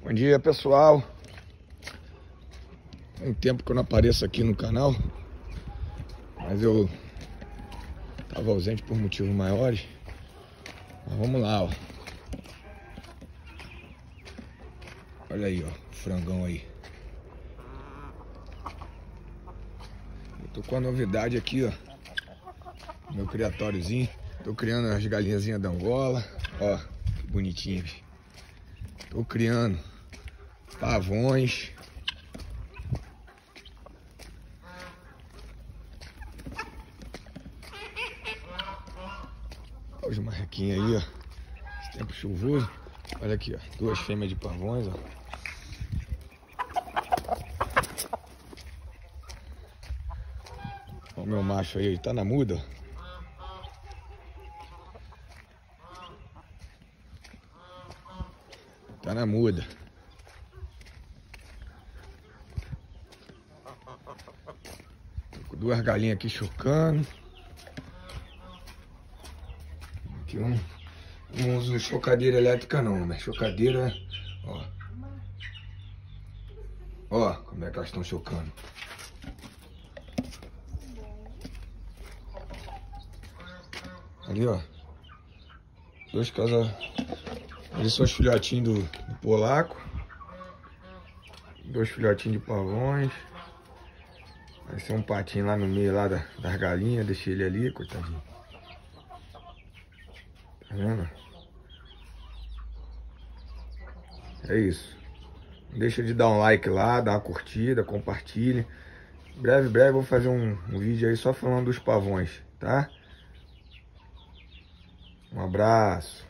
Bom dia, pessoal. Tem tempo que eu não apareço aqui no canal, mas eu estava ausente por motivos maiores. Mas vamos lá, ó. Olha aí, ó, o frangão aí. Eu tô com a novidade aqui, ó. Meu criatóriozinho. Tô criando as galinhazinhas da Angola. Ó, que bonitinhas. Tô criando pavões. Olha os marrequinhos aí, ó. Esse tempo chuvoso. Olha aqui, ó. Duas fêmeas de pavões, ó. Olha o meu macho aí, ele tá na muda, ó. Tá na muda. Tô com duas galinhas aqui chocando. Aqui não uso chocadeira elétrica não, mas chocadeira, ó. Ó, como é que elas estão chocando. Ali, ó. Dois casal. Ali são os filhotinhos do polaco. Dois filhotinhos de pavões. Vai ser um patinho lá no meio lá das galinhas. Deixei ele ali, coitadinho. Tá vendo? É isso. Não deixa de dar um like lá, dar uma curtida, compartilhe. Breve eu vou fazer um vídeo aí só falando dos pavões, tá? Um abraço.